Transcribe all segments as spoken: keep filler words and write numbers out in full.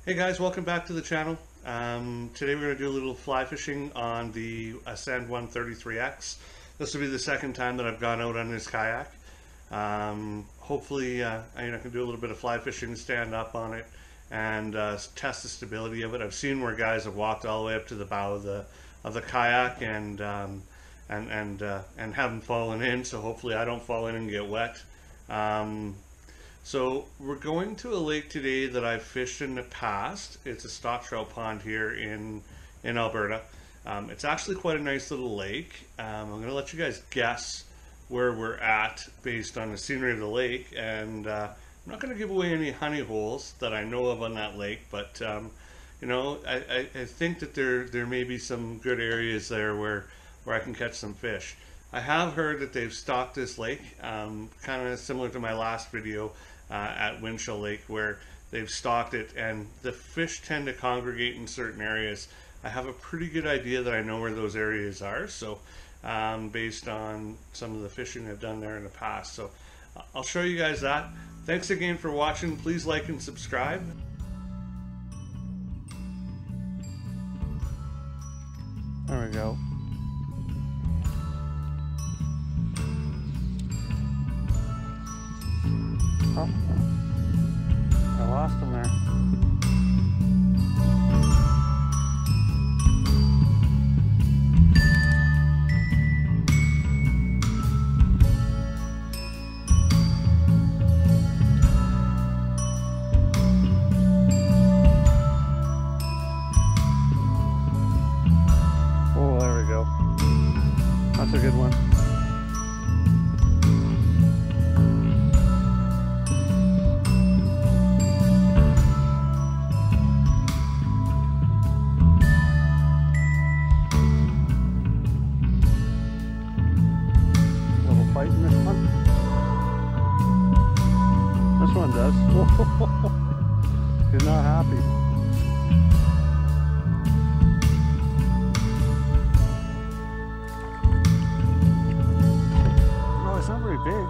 Hey guys, welcome back to the channel. Um, today we're going to do a little fly fishing on the Ascend one thirty-three X. This will be the second time that I've gone out on this kayak. Um, hopefully uh, I, I can do a little bit of fly fishing, stand up on it, and uh, test the stability of it. I've seen where guys have walked all the way up to the bow of the of the kayak and um, and and uh, and haven't fallen in. So hopefully I don't fall in and get wet. Um, So we're going to a lake today that I've fished in the past. It's a stock trout pond here in in Alberta. Um, it's actually quite a nice little lake. Um, I'm going to let you guys guess where we're at based on the scenery of the lake, and uh, I'm not going to give away any honey holes that I know of on that lake, but um, you know, I, I, I think that there there may be some good areas there where where I can catch some fish. I have heard that they've stocked this lake, um, kind of similar to my last video uh, at Winchell Lake, where they've stocked it and the fish tend to congregate in certain areas. I have a pretty good idea that I know where those areas are, so um, based on some of the fishing I've done there in the past. So uh, I'll show you guys that. Thanks again for watching. Please like and subscribe. There we go. Oh, I lost him there. Oh, there we go. That's a good one. In this one. This one does. He's not happy. No, it's not very big.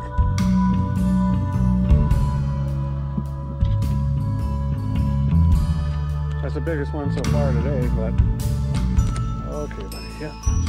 That's the biggest one so far today, but okay, buddy. Yeah.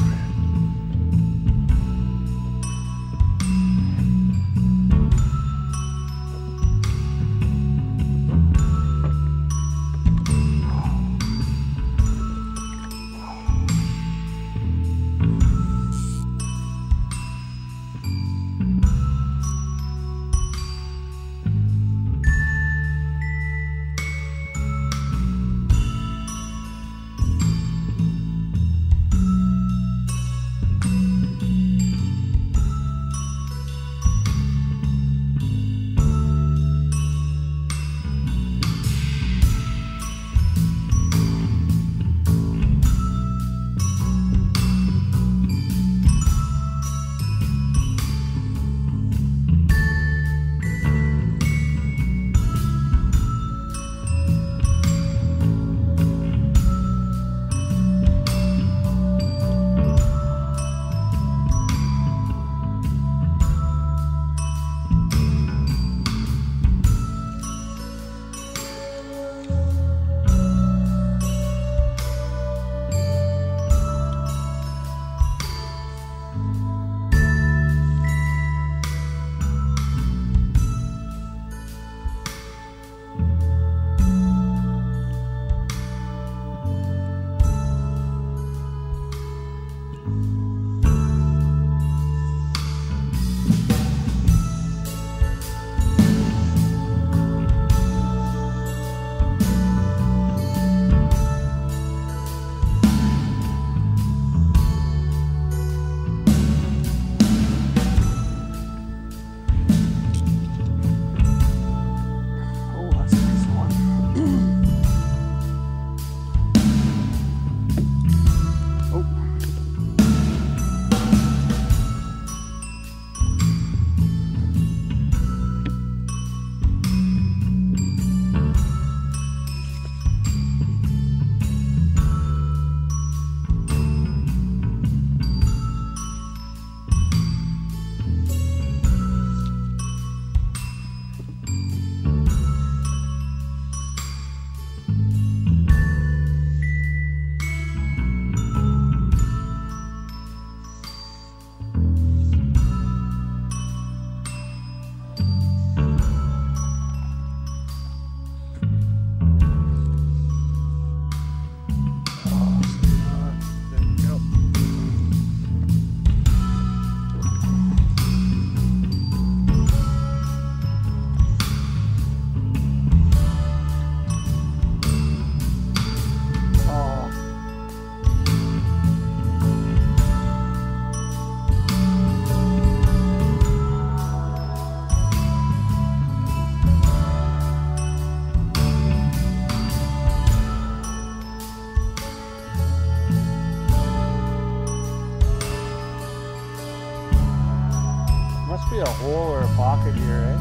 hole or a pocket here, eh?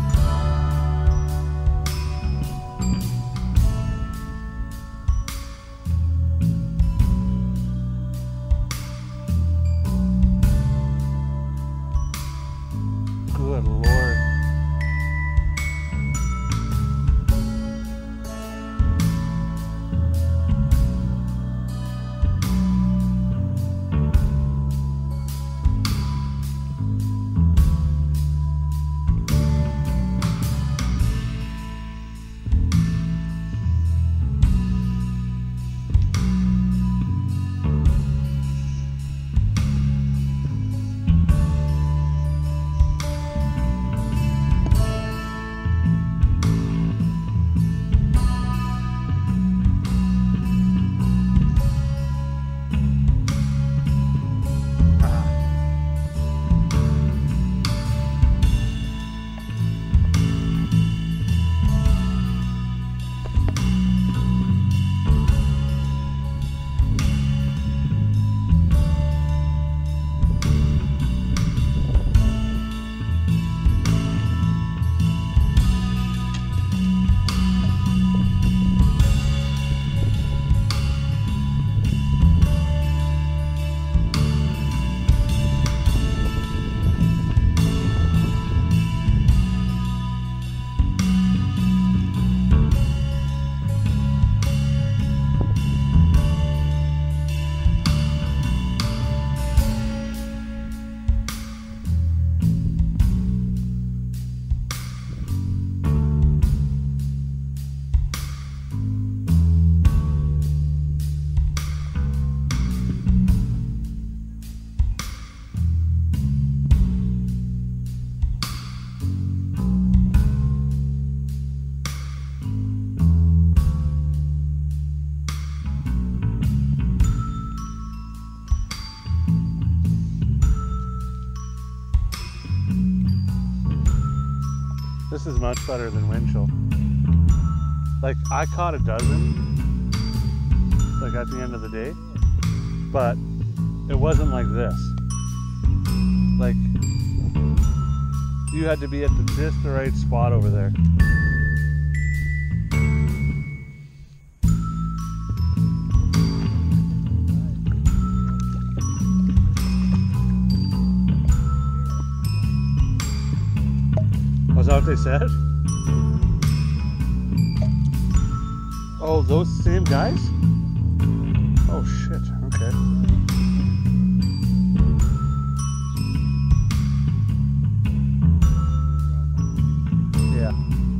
Good Lord. This is much better than Winchell. Like, I caught a dozen, like at the end of the day, but it wasn't like this. Like, you had to be at the, just the right spot over there. Was that what they said? Oh, those same guys? Oh shit, okay. Yeah.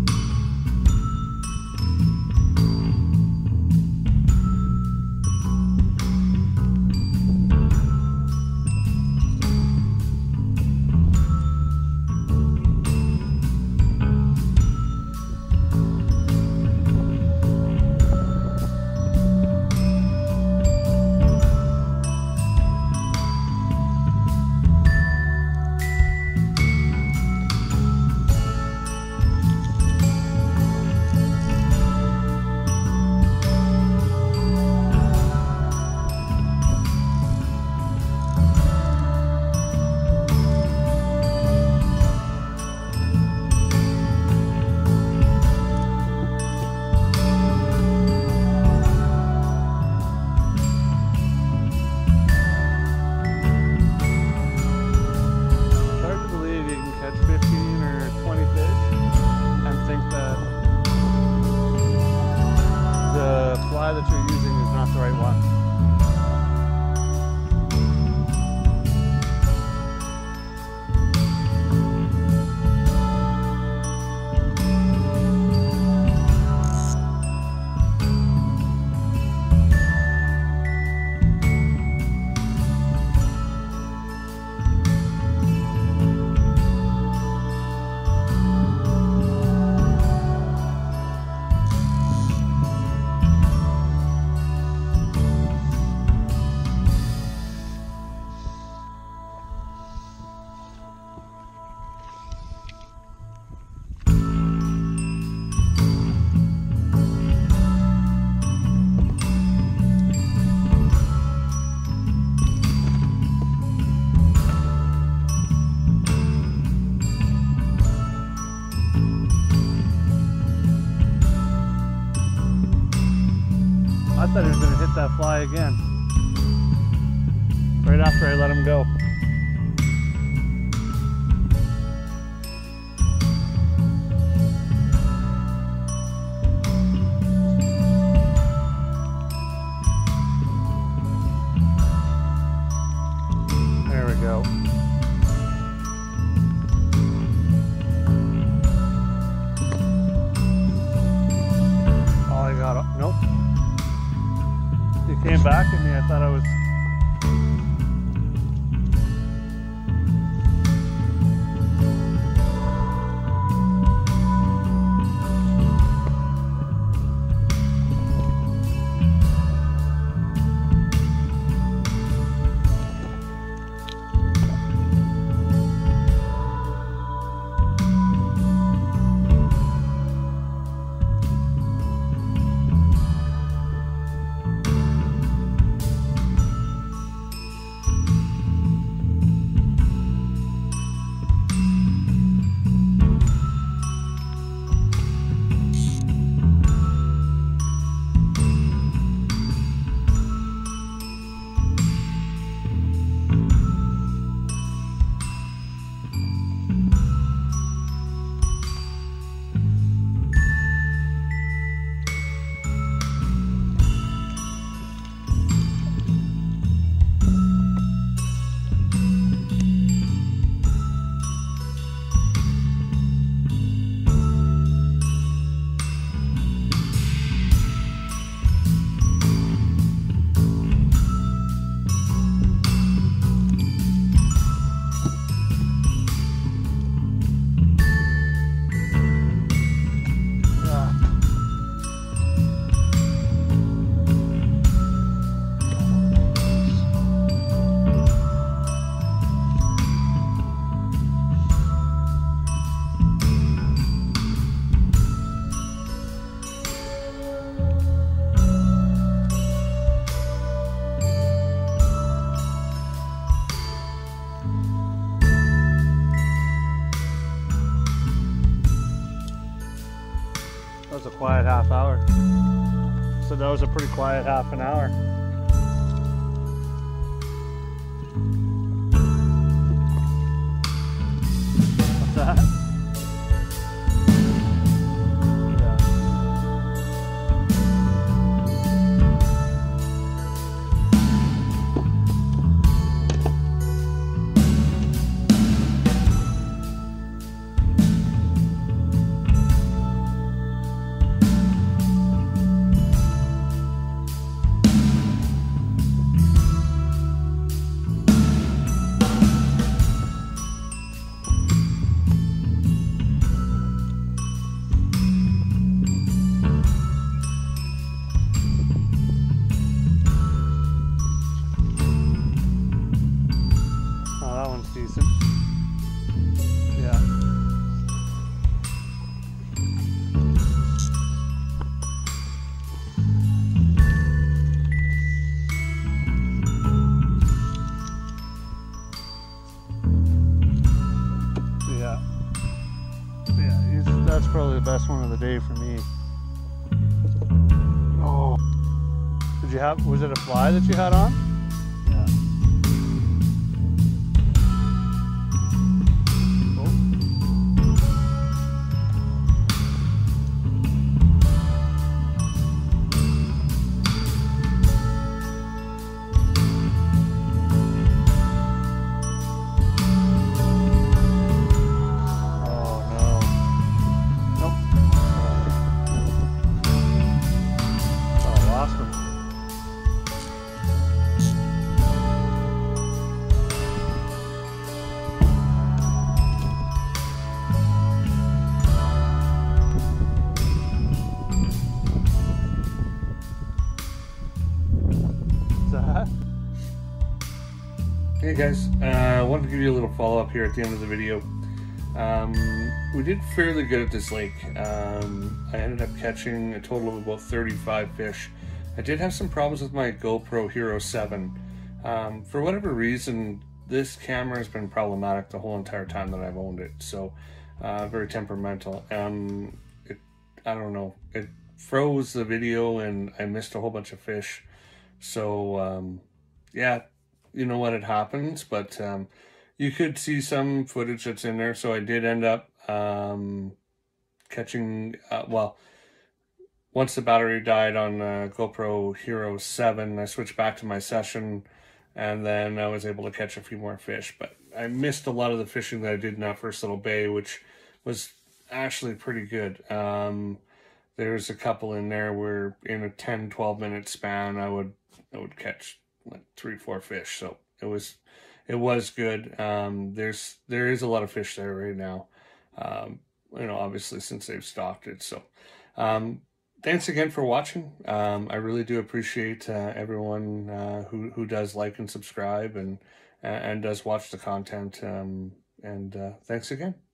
That you're using is not the right one. thought he was going to hit that fly again. Right after I let him go. There we go. Oh, I got it. Nope. He came back at me. I thought I was... That was a quiet half hour. So that was a pretty quiet half an hour. What's that? Decent. Yeah. Yeah. Yeah, he's, that's probably the best one of the day for me. Oh. Did you have, was it a fly that you had on? Yeah. Hey guys, I uh, wanted to give you a little follow-up here at the end of the video. Um, we did fairly good at this lake. Um, I ended up catching a total of about thirty-five fish. I did have some problems with my GoPro Hero seven. Um, for whatever reason, this camera has been problematic the whole entire time that I've owned it. So, uh, very temperamental. Um, it, I don't know. It froze the video and I missed a whole bunch of fish. So um, yeah, you know what, it happens, but um, you could see some footage that's in there. So I did end up um, catching, uh, well, once the battery died on uh, GoPro Hero seven, I switched back to my session, and then I was able to catch a few more fish. But I missed a lot of the fishing that I did in that first little bay, which was actually pretty good. Um, there's a couple in there where in a ten, twelve minute span, I would I would catch like three, four fish. So it was it was good. Um, there's there is a lot of fish there right now. Um, you know, obviously since they've stocked it. So um, thanks again for watching. Um, I really do appreciate uh, everyone uh, who who does like and subscribe and and does watch the content. Um, and uh, thanks again.